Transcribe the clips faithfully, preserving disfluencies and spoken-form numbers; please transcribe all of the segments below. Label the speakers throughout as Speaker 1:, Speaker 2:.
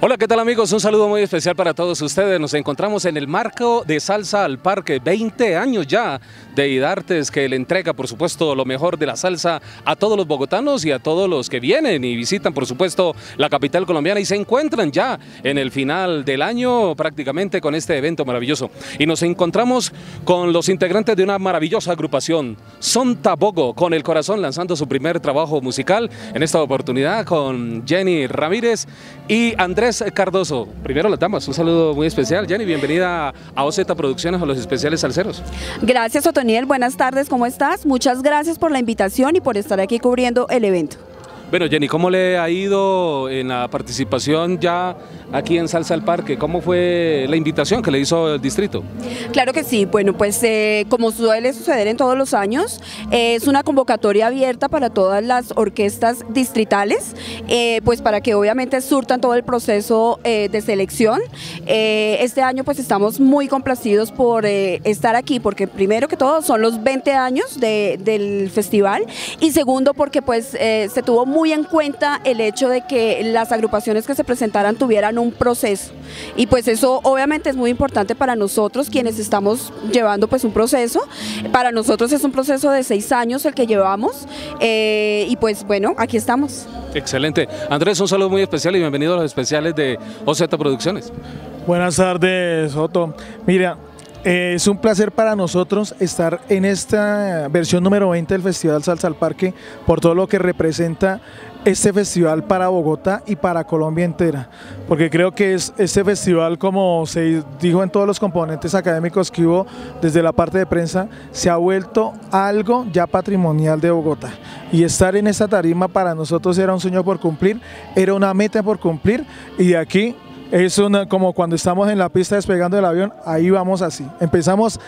Speaker 1: Hola, ¿qué tal amigos? Un saludo muy especial para todos ustedes. Nos encontramos en el marco de Salsa al Parque, veinte años ya de IDARTES, que le entrega por supuesto lo mejor de la salsa a todos los bogotanos y a todos los que vienen y visitan por supuesto la capital colombiana y se encuentran ya en el final del año prácticamente con este evento maravilloso. Y nos encontramos con los integrantes de una maravillosa agrupación, Son Tabogo, con el corazón lanzando su primer trabajo musical, en esta oportunidad con Jenny Ramírez y Andrés Cardoso. Primero las damas, un saludo muy especial. Jenny, bienvenida a O Z Producciones, a los especiales salseros.
Speaker 2: Gracias, Otoniel, buenas tardes, ¿cómo estás? Muchas gracias por la invitación y por estar aquí cubriendo el evento.
Speaker 1: Bueno, Jenny, ¿cómo le ha ido en la participación ya aquí en Salsa al Parque? ¿Cómo fue la invitación que le hizo el distrito?
Speaker 2: Claro que sí, bueno, pues eh, como suele suceder en todos los años, eh, es una convocatoria abierta para todas las orquestas distritales, eh, pues para que obviamente surtan todo el proceso eh, de selección. Eh, este año pues estamos muy complacidos por eh, estar aquí, porque primero que todo son los veinte años de, del festival y segundo porque pues eh, se tuvo muy muy en cuenta el hecho de que las agrupaciones que se presentaran tuvieran un proceso y pues eso obviamente es muy importante para nosotros quienes estamos llevando pues un proceso. Para nosotros es un proceso de seis años el que llevamos eh, y pues bueno, aquí estamos.
Speaker 1: Excelente. Andrés, un saludo muy especial y bienvenido a los especiales de O Z Producciones.
Speaker 3: Buenas tardes, Otto. Mira, Eh, es un placer para nosotros estar en esta versión número veinte del Festival Salsa al Parque por todo lo que representa este festival para Bogotá y para Colombia entera, porque creo que es este festival, como se dijo en todos los componentes académicos que hubo desde la parte de prensa, se ha vuelto algo ya patrimonial de Bogotá y estar en esta tarima para nosotros era un sueño por cumplir, era una meta por cumplir y de aquí es una, como cuando estamos en la pista despegando el avión, ahí vamos así, empezamos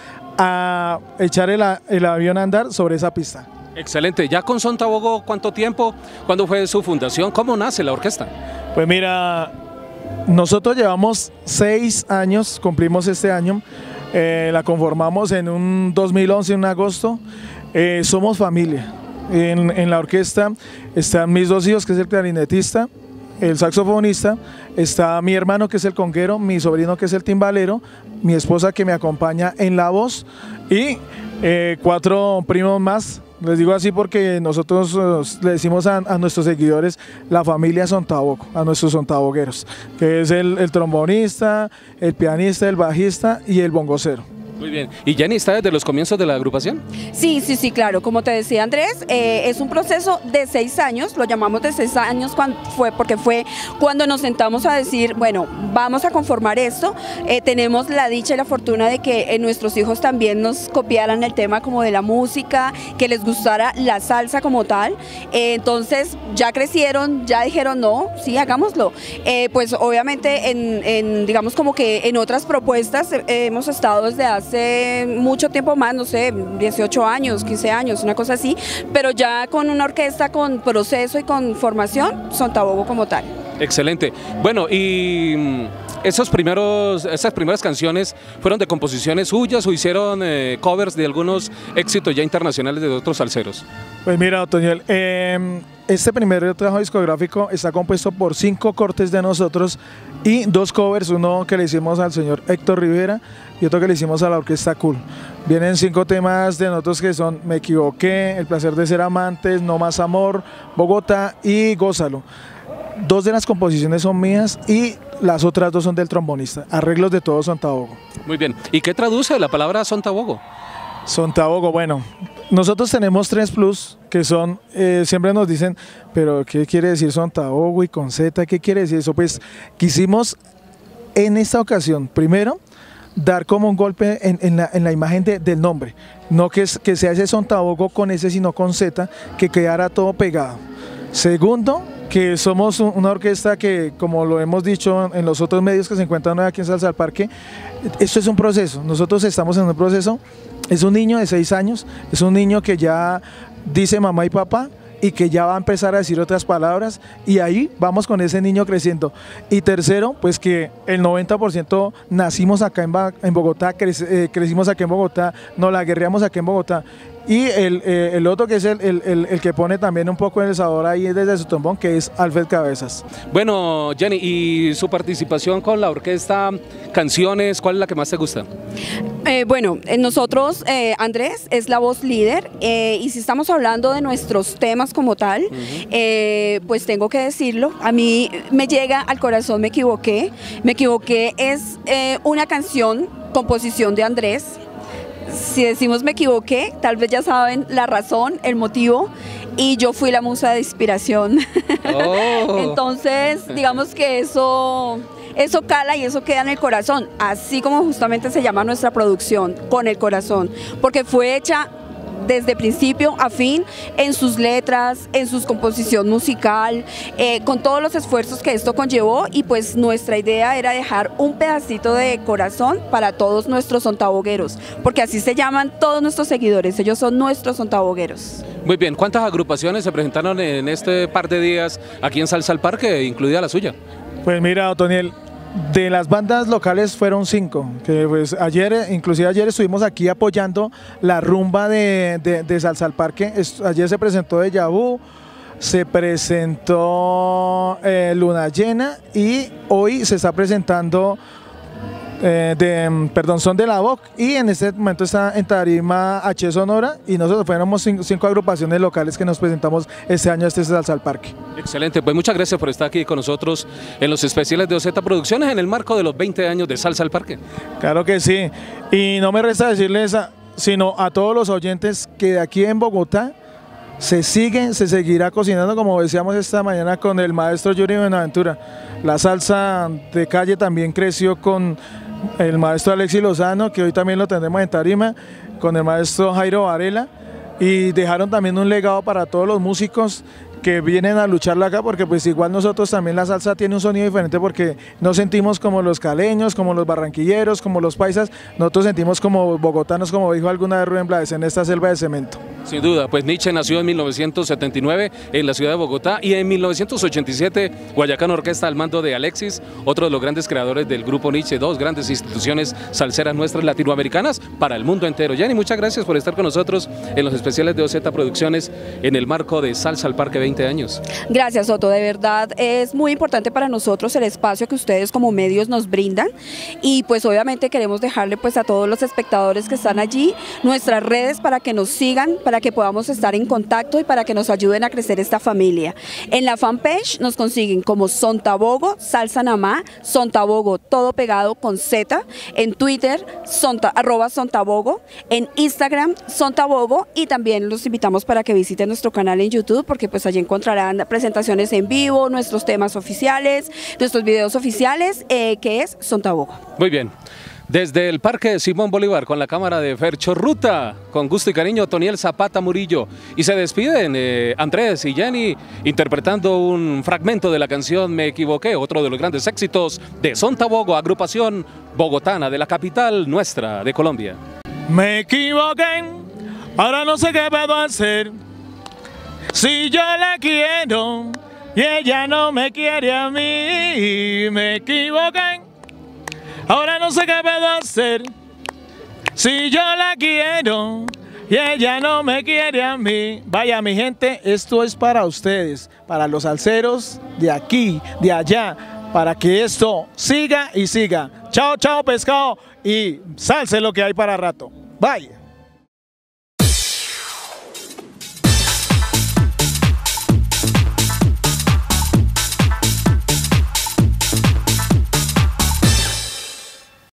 Speaker 3: a echar el, el avión a andar sobre esa pista.
Speaker 1: Excelente. ¿Ya con Son Tabogo cuánto tiempo? ¿Cuándo fue su fundación? ¿Cómo nace la orquesta?
Speaker 3: Pues mira, nosotros llevamos seis años, cumplimos este año, eh, la conformamos en un dos mil once, en agosto, eh, somos familia. En, en la orquesta están mis dos hijos, que es el clarinetista, el saxofonista, está mi hermano que es el conguero, mi sobrino que es el timbalero, mi esposa que me acompaña en la voz y eh, cuatro primos más. Les digo así porque nosotros uh, le decimos a, a nuestros seguidores la familia Son Tabogo, a nuestros sontabogueros, que es el, el trombonista, el pianista, el bajista y el bongocero.
Speaker 1: Muy bien. ¿Y Jenny está desde los comienzos de la agrupación?
Speaker 2: Sí, sí, sí, claro. Como te decía Andrés, eh, es un proceso de seis años, lo llamamos de seis años cuando fue, porque fue cuando nos sentamos a decir, bueno, vamos a conformar esto. Eh, tenemos la dicha y la fortuna de que eh, nuestros hijos también nos copiaran el tema como de la música, que les gustara la salsa como tal. Eh, entonces ya crecieron, ya dijeron, no, sí, hagámoslo. Eh, pues obviamente en, en, digamos como que en otras propuestas eh, hemos estado desde hace hace mucho tiempo más, no sé, dieciocho años, quince años, una cosa así, pero ya con una orquesta con proceso y con formación, Son Tabogo como tal.
Speaker 1: Excelente. Bueno, y esos primeros, esas primeras canciones fueron de composiciones suyas o hicieron eh, covers de algunos éxitos ya internacionales de otros salseros.
Speaker 3: Pues mira, Otoniel, eh, este primer trabajo discográfico está compuesto por cinco cortes de nosotros y dos covers, uno que le hicimos al señor Héctor Rivera y otro que le hicimos a la orquesta Cool. Vienen cinco temas de nosotros que son Me Equivoqué, El Placer de Ser Amantes, No Más Amor, Bogotá y Gózalo. Dos de las composiciones son mías y las otras dos son del trombonista, arreglos de todo Son Tabogo.
Speaker 1: Muy bien. ¿Y qué traduce la palabra Son Tabogo?
Speaker 3: Son Tabogo, bueno, nosotros tenemos tres plus que son, eh, siempre nos dicen, pero ¿qué quiere decir Son Tabogo y con Z? ¿Qué quiere decir eso? Pues quisimos en esta ocasión, primero, dar como un golpe en, en, la, en la imagen de, del nombre, no que, es, que sea ese Son Tabogo con S sino con Z, que quedara todo pegado. Segundo, que somos una orquesta que, como lo hemos dicho en los otros medios que se encuentran aquí en Salsa al Parque, esto es un proceso, nosotros estamos en un proceso, es un niño de seis años, es un niño que ya dice mamá y papá y que ya va a empezar a decir otras palabras y ahí vamos con ese niño creciendo. Y tercero, pues que el noventa por ciento nacimos acá en, en Bogotá, cre eh, crecimos acá en Bogotá, nos la guerreamos acá en Bogotá y el, eh, el otro que es el, el, el, el que pone también un poco el sabor ahí desde su trombón, que es Alfred Cabezas.
Speaker 1: Bueno, Jenny, y su participación con la orquesta, canciones, ¿cuál es la que más te gusta?
Speaker 2: Eh, bueno, nosotros, eh, Andrés es la voz líder, eh, y si estamos hablando de nuestros temas como tal, uh-huh. eh, pues tengo que decirlo, a mí me llega al corazón Me Equivoqué. Me Equivoqué es eh, una canción, composición de Andrés. Si decimos Me Equivoqué, tal vez ya saben la razón, el motivo, y yo fui la musa de inspiración. Oh. Entonces, digamos que eso... Eso cala y eso queda en el corazón, así como justamente se llama nuestra producción, Con el Corazón, porque fue hecha desde principio a fin, en sus letras, en su composición musical, eh, con todos los esfuerzos que esto conllevó, y pues nuestra idea era dejar un pedacito de corazón para todos nuestros sontabogueros, porque así se llaman todos nuestros seguidores, ellos son nuestros sontabogueros.
Speaker 1: Muy bien, ¿cuántas agrupaciones se presentaron en este par de días aquí en Salsa al Parque, incluida la suya?
Speaker 3: Pues mira, Otoniel, de las bandas locales fueron cinco, que pues ayer, inclusive ayer estuvimos aquí apoyando la rumba de, de, de Salsa al Parque. Ayer se presentó Deja Vu, se presentó eh, Luna Llena, y hoy se está presentando eh, de, perdón, Son de la Voz, y en este momento está en tarima H Sonora, y nosotros fuéramos cinco, cinco agrupaciones locales que nos presentamos este año a este Salsa al Parque.
Speaker 1: Excelente, pues muchas gracias por estar aquí con nosotros en los especiales de O Z Producciones en el marco de los veinte años de Salsa al Parque.
Speaker 3: Claro que sí, y no me resta decirles, a, sino a todos los oyentes, que de aquí en Bogotá se sigue, se seguirá cocinando, como decíamos esta mañana con el maestro Yuri Buenaventura. La salsa de calle también creció con el maestro Alexis Lozano, que hoy también lo tendremos en tarima, con el maestro Jairo Varela, y dejaron también un legado para todos los músicos que vienen a lucharla acá, porque pues igual nosotros también la salsa tiene un sonido diferente, porque no sentimos como los caleños, como los barranquilleros, como los paisas, nosotros sentimos como bogotanos, como dijo alguna vez Rubén Blades, en esta selva de cemento.
Speaker 1: Sin duda, pues Nietzsche nació en mil novecientos setenta y nueve en la ciudad de Bogotá, y en mil novecientos ochenta y siete Guayacán Orquesta al mando de Alexis, otro de los grandes creadores del grupo Nietzsche, dos grandes instituciones salseras nuestras latinoamericanas para el mundo entero. Jenny, muchas gracias por estar con nosotros en los especiales de O Z Producciones en el marco de Salsa al Parque veinte años.
Speaker 2: Gracias, Otto, de verdad es muy importante para nosotros el espacio que ustedes como medios nos brindan, y pues obviamente queremos dejarle pues a todos los espectadores que están allí nuestras redes para que nos sigan, para que podamos estar en contacto y para que nos ayuden a crecer esta familia. En la fanpage nos consiguen como Sontabogo, Salsa Namá, Sontabogo, todo pegado con Z, en Twitter, sonta, arroba Sontabogo, en Instagram, Sontabogo, y también los invitamos para que visiten nuestro canal en YouTube, porque pues allí encontrarán presentaciones en vivo, nuestros temas oficiales, nuestros videos oficiales, eh, que es Sontabogo.
Speaker 1: Muy bien. Desde el Parque Simón Bolívar, con la cámara de Fercho Ruta, con gusto y cariño, Otoniel Zapata Murillo. Y se despiden eh, Andrés y Jenny interpretando un fragmento de la canción Me Equivoqué, otro de los grandes éxitos de Sontabogo, agrupación bogotana de la capital nuestra de Colombia.
Speaker 3: Me equivoqué, ahora no sé qué puedo hacer. Si yo la quiero y ella no me quiere a mí, me equivoqué. Ahora no sé qué puedo hacer. Si yo la quiero y ella no me quiere a mí. Vaya, mi gente, esto es para ustedes, para los salseros de aquí, de allá, para que esto siga y siga. Chao, chao, pescado, y salse lo que hay para rato. Bye.